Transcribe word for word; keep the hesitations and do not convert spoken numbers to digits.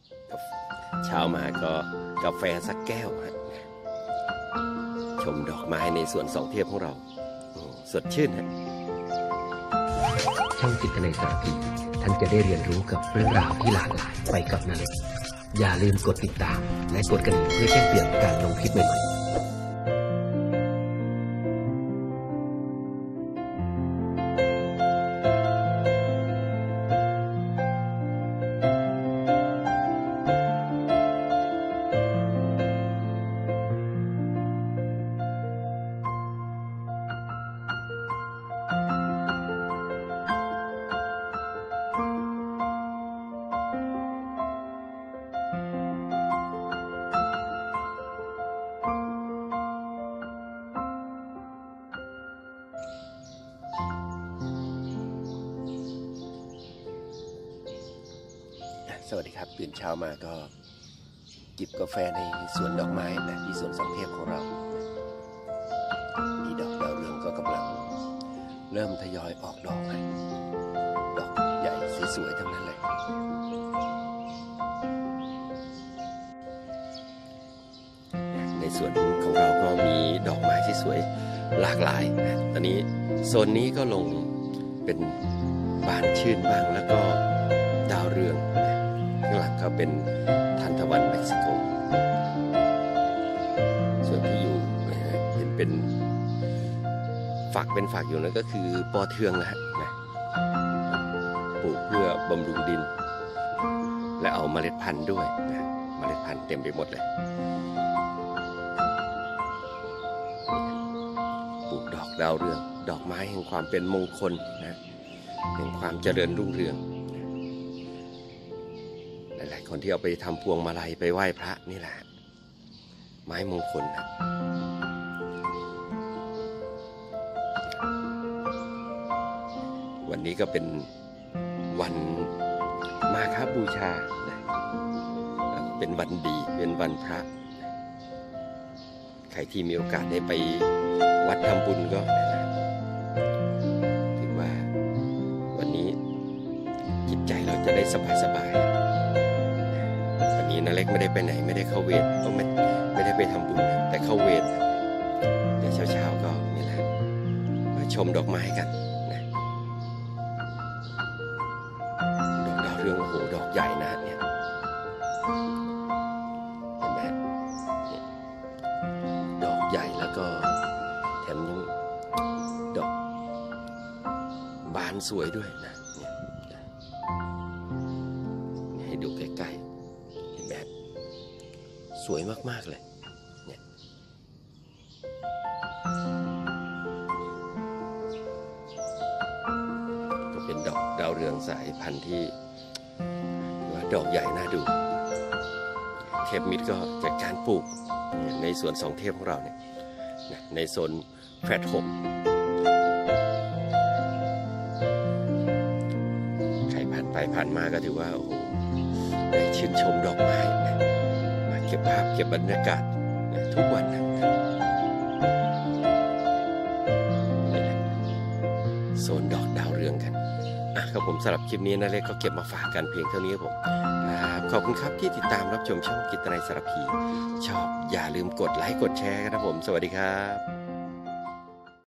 เช้ามาก็กาแฟสักแก้วฮะชมดอกไม้ในสวนสองเทพของเราสดชื่นฮะช่องจิตในสารพีท่านจะได้เรียนรู้กับเรื่องราวที่หลากหลายไปกับนาเล็กอย่าลืมกดติดตามและกดกระดิ่งเพื่อแจ้งเตือนการลงคลิปใหม่ๆสวัสดีครับตื่นเช้ามาก็จิบกาแฟในสวนดอกไม้นะที่สวนสองเทพของเรามีดอกดาวเรืองก็กำลังเริ่มทยอยออกดอกนะดอกใหญ่สวยๆทั้งนั้นเลยในสวนของเราก็มีดอกไม้ที่สวยหลากหลายนะตอนนี้โซนนี้ก็ลงเป็นบานชื่นบ้างแล้วก็ดาวเรืองข้างหลังก็เป็นทานตะวันเม็กซิโกส่วนที่อยู่เห็นเป็นฝักเป็นฝักอยู่นั่นก็คือปอเทืองนะฮะปลูกเพื่อบำรุงดินและเอาเมล็ดพันธุ์ด้วยนะเมล็ดพันธุ์เต็มไปหมดเลยปลูกดอกดาวเรืองดอกไม้แห่งความเป็นมงคลนะแห่งความเจริญรุ่งเรืองหลายๆคนที่เอาไปทำพวงมาลัยไปไหว้พระนี่แหละไม้มงคลนะวันนี้ก็เป็นวันมาฆบูชานะเป็นวันดีเป็นวันพระใครที่มีโอกาสได้ไปวัดทำบุญก็ถือว่าวันนี้จิตใจเราจะได้สบายๆนาเล็กไม่ได้ไปไหนไม่ได้เข้าเวรก็ไม่ไม่ได้ไปทำบุญแต่เข้าเวรเดี๋ยวเช้าๆก็นี่แหละมาชมดอกไม้กันนะดอกดาวเรืองโอ้โหดอกใหญ่นะเนี่ยเห็นไหมเนี่ยดอกใหญ่แล้วก็แถมยังดอกบานสวยด้วยนะเนี่ยให้ดูใกล้ๆสวยมากๆเลยเนี่ยก็เป็นดอกดาวเรืองสายพันธุ์ที่ว่าดอกใหญ่น่าดูเทพมิตรก็จากการปลูกในสวนสองเทพของเราเนี่ยในโซนแฟลตหกใครผ่านไปผ่านมาก็ถือว่าโอ้โหได้ชื่นชมดอกไม้นะเก็บภาพเก็บบรรยากาศทุกวันนะโซนดอกดาวเรืองกันอ่ะครับผมสำหรับคลิปนี้นะเล็กก็เก็บมาฝากกันเพียงเท่านี้ครับผมขอบคุณครับที่ติดตามรับชมช่องกิตนัยสารพีชอบอย่าลืมกดไลค์กดแชร์กันนะผมสวัสดีครับ